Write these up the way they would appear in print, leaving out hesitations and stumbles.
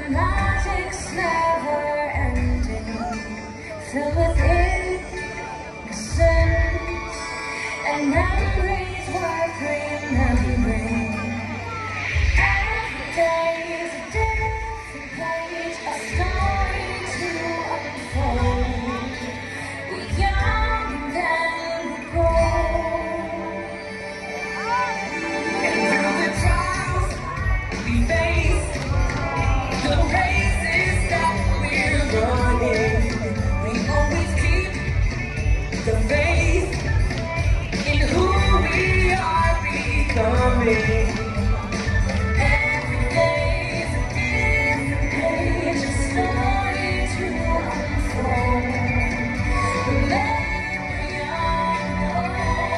magic's never ending, filled with innocence and memories worth remembering. Every day is a different page, a story to unfold. We're young and then we grow. And through the trials we face, the races that we're running, we always keep the faith in who we are becoming. Every day is a different page, a story to unfold. Remember young and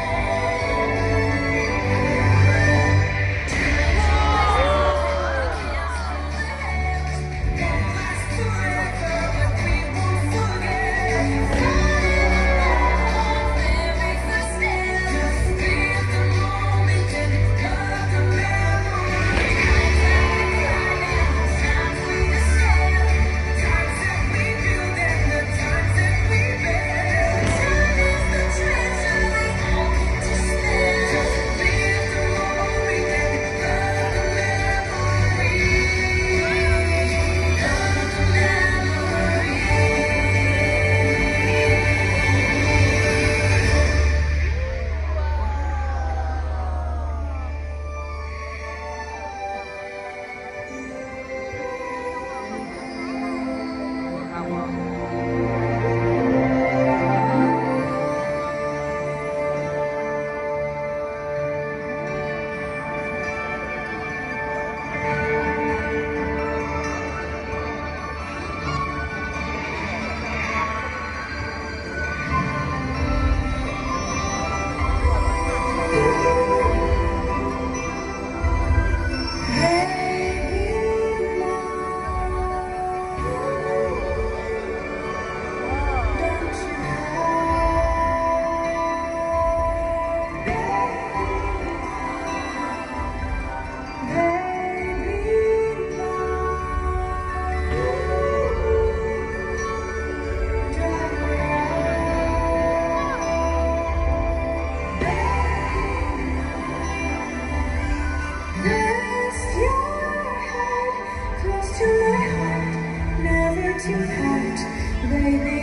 too hard, baby,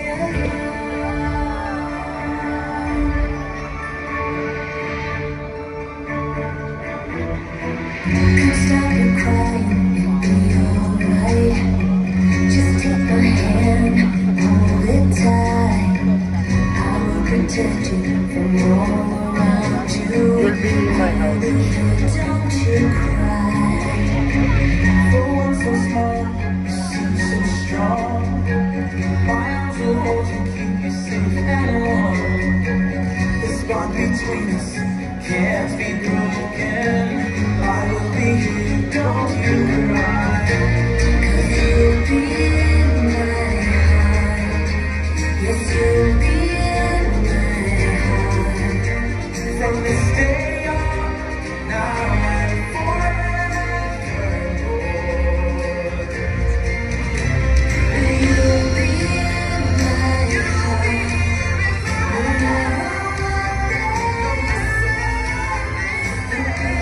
don't stop and crying, it'll be alright. Just take my hand, hold it tight. I will protect you from all around you. Baby, don't you cry. For one so small, you seem so strong. My arms will hold you, keep you safe and warm. The spark between us can't be broken. I will be here, don't you cry. 'Cause you'll be in my heart. Yes, you'll be in my heart. From this day on, now and forevermore. You'll be in my heart. No matter what they say,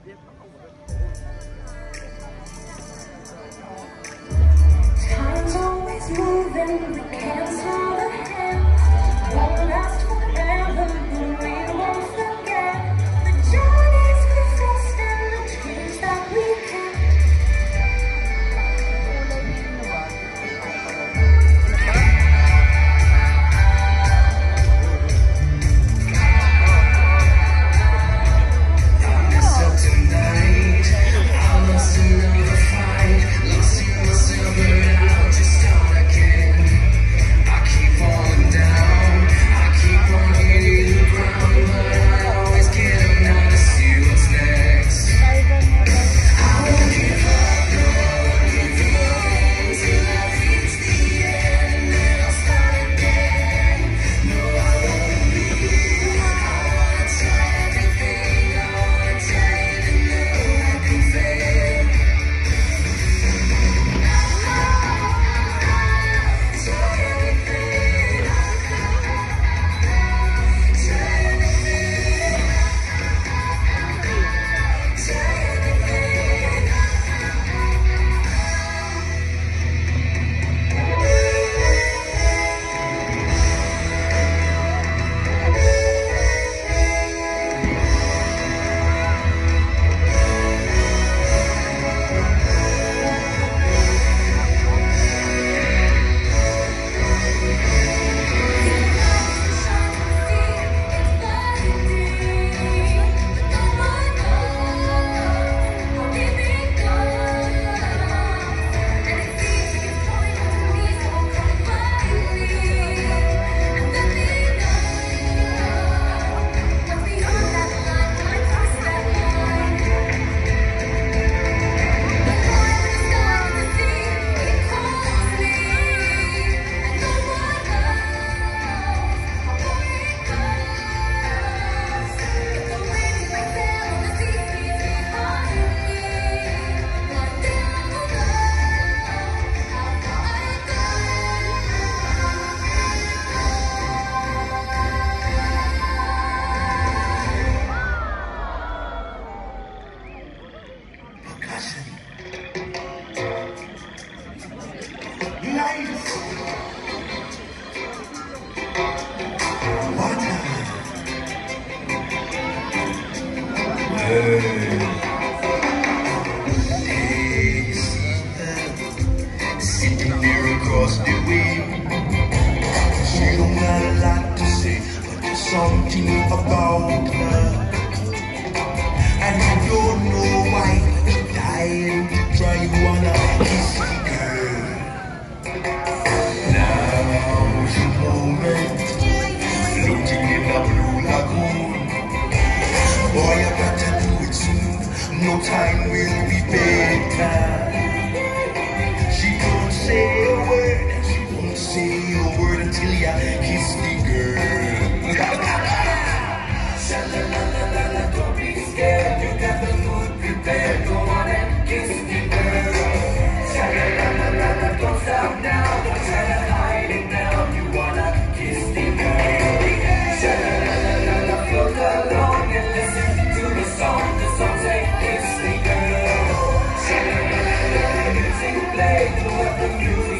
Time's always moving, we can't slow the hand. Won't last forever, but we won't forget the journeys we faced and the dreams that we had. Sitting there across the way, she don't got a lot to say, but there's something about her, and I don't know why she's dying to try. Wanna kiss the girl. Now's the moment, floating in a blue lagoon. Boy, I gotta do it soon. No time will be better. She won't say a word. She won't say a word until you kiss the girl. Sha-la-la-la-la-la, don't be scared. You got the food prepared. Go on and kiss the girl. Sha-la-la-la-la-la, don't stop now. Don't try to hide it now. You wanna kiss the girl. Sha-la-la-la-la-la, float along and listen to the song. The song say kiss the girl. Sha-la-la-la-la, music play, let the music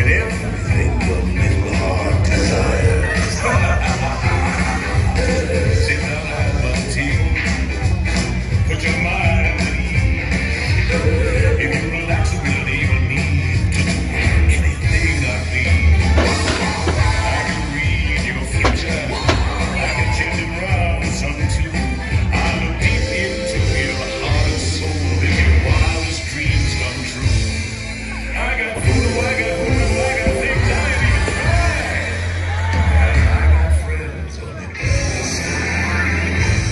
get everything your little heart desires. Sit down, have a tea. Put your mind at ease. If you relax, you will enable me to do anything I please. I can read your future. I can change it around some too. I look deep into your heart and soul. If your wildest dreams come true. I got voodoo, I got voodoo, I got things I ain't even tried. And I got friends on the other side.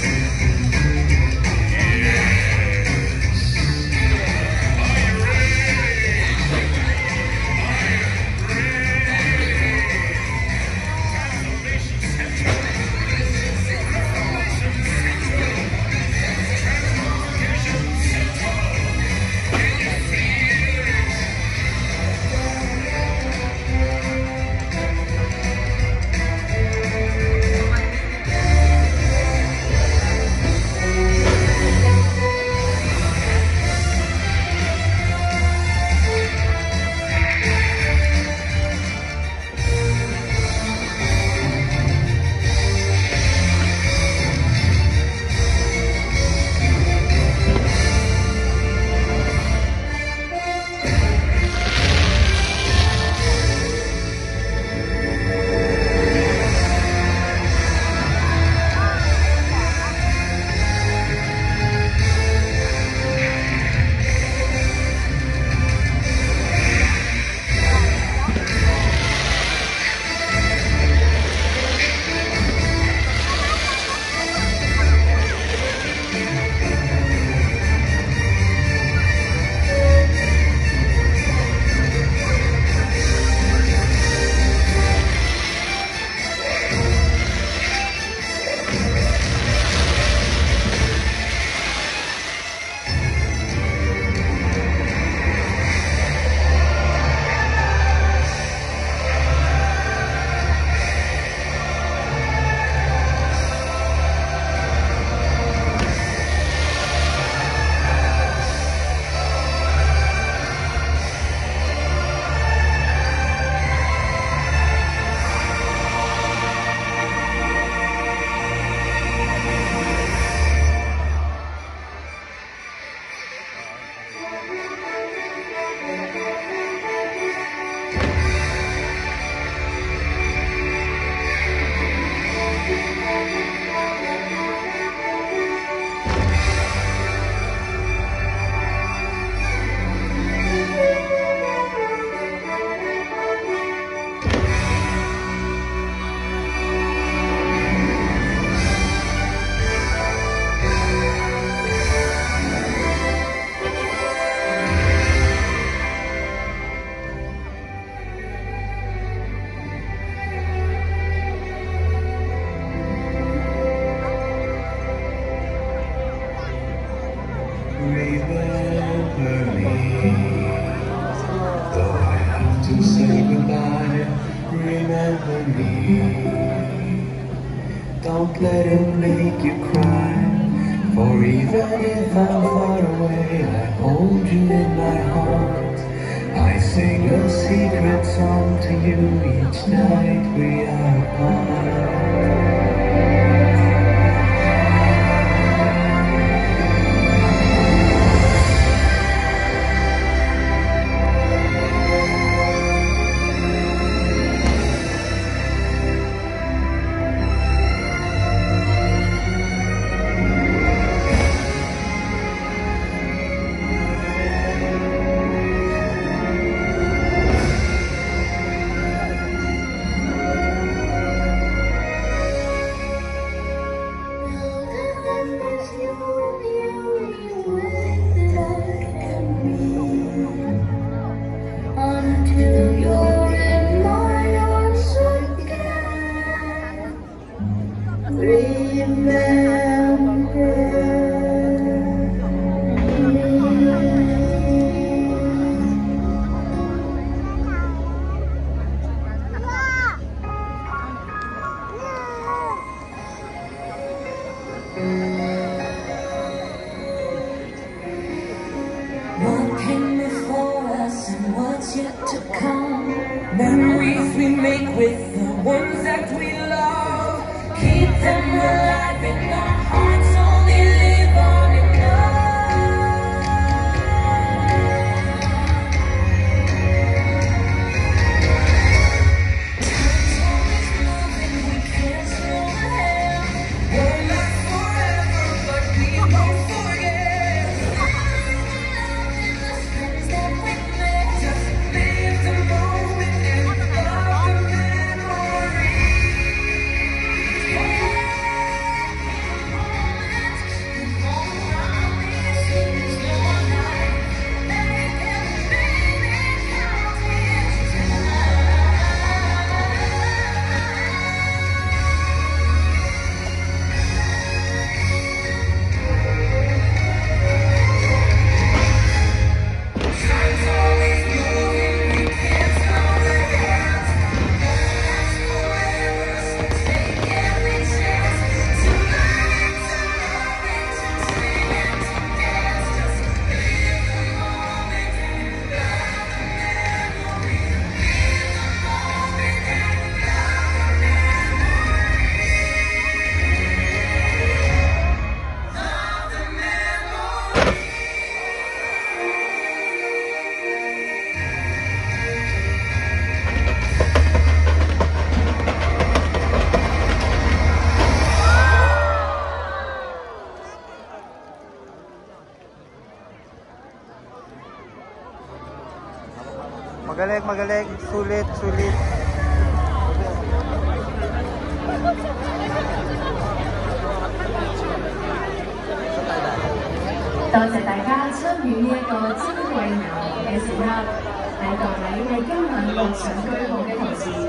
Remember me, though I have to say goodbye. Remember me, don't let it make you cry. For even if I'm far away, I hold you in my heart. I sing a secret song to you each night we are apart. Magaling, magaling. Sulit, sulit. 多謝大家參與呢一個珍貴遊行嘅時刻，喺各位為今晚陸上居號嘅同時，